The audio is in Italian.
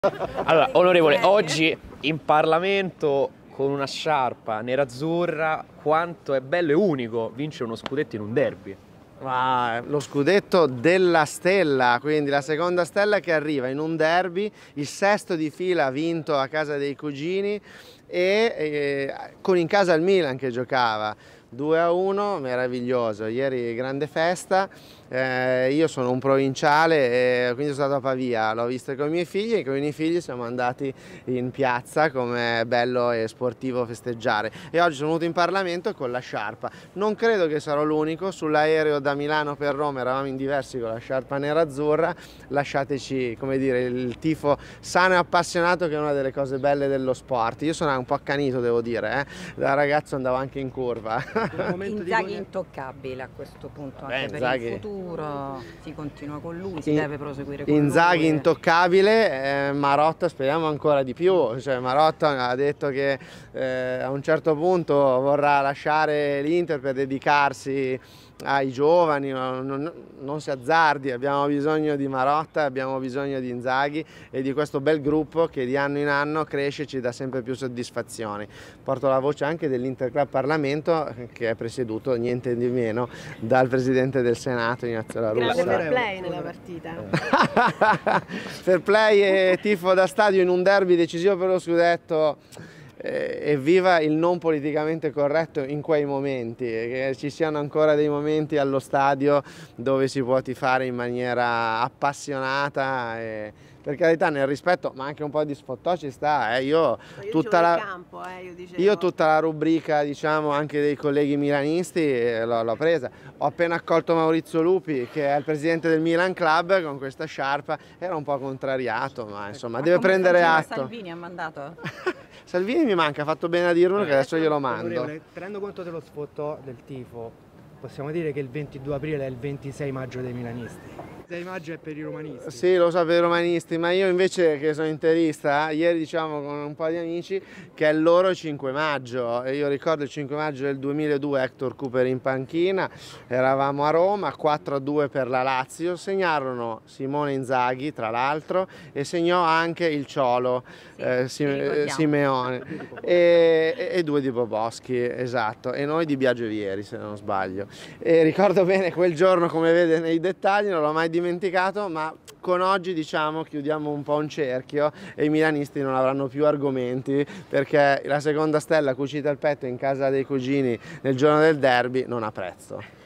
Allora, onorevole, oggi in Parlamento con una sciarpa nerazzurra, quanto è bello e unico vincere uno scudetto in un derby. Lo scudetto della Stella, quindi la seconda stella che arriva in un derby, il sesto di fila vinto a casa dei cugini e con in casa il Milan che giocava 2-1, meraviglioso. Ieri grande festa, io sono un provinciale e quindi sono stato a Pavia, l'ho vista con i miei figli e con i miei figli siamo andati in piazza, come è bello e sportivo festeggiare, e oggi sono venuto in Parlamento con la sciarpa. Non credo che sarò l'unico, sull'aereo da Milano per Roma eravamo in diversi con la sciarpa nerazzurra. Lasciateci, come dire, il tifo sano e appassionato, che è una delle cose belle dello sport. Io sono un po' accanito, devo dire, da ragazzo andavo anche in curva. Inzaghi intoccabile a questo punto, anche per Inzaghi, il futuro si continua con lui, si deve proseguire con Inzaghi lui. Intoccabile, Marotta speriamo ancora di più, cioè, Marotta ha detto che a un certo punto vorrà lasciare l'Inter per dedicarsi ai giovani, non si azzardi, abbiamo bisogno di Marotta, abbiamo bisogno di Inzaghi e di questo bel gruppo che di anno in anno cresce e ci dà sempre più soddisfazioni. Porto la voce anche dell'Interclub Parlamento, che è presieduto niente di meno dal Presidente del Senato Ignazio La Russa. Grande fair play nella partita. Fair play e tifo da stadio in un derby decisivo per lo scudetto. Evviva il non politicamente corretto in quei momenti, che ci siano ancora dei momenti allo stadio dove si può tifare in maniera appassionata e, per carità, nel rispetto, ma anche un po' di sfottò ci sta. Io tutta la rubrica, diciamo, anche dei colleghi milanisti l'ho presa. Ho appena accolto Maurizio Lupi, che è il presidente del Milan Club, con questa sciarpa. Era un po' contrariato, ma insomma deve prendere atto. Salvini ha mandato? Salvini mi manca, ha fatto bene a dirmelo, che adesso glielo mando. Tenendo conto dello sfottò del tifo, possiamo dire che il 22 aprile è il 26 maggio dei milanisti. Il 6 maggio è per i romanisti. Sì, lo so per i romanisti, ma io invece, che sono interista, ieri diciamo con un po' di amici che è il loro 5 maggio. E io ricordo il 5 maggio del 2002, Hector Cooper in panchina, eravamo a Roma, 4-2 per la Lazio, segnarono Simone Inzaghi tra l'altro e segnò anche il Ciolo, Simeone, e due di Boboschi, esatto, e noi di Biagio Vieri, se non sbaglio. E ricordo bene quel giorno, come vede nei dettagli, non l'ho mai dimenticato, ma con oggi, diciamo, chiudiamo un po' un cerchio e i milanisti non avranno più argomenti, perché la seconda stella cucita al petto in casa dei cugini nel giorno del derby non ha prezzo.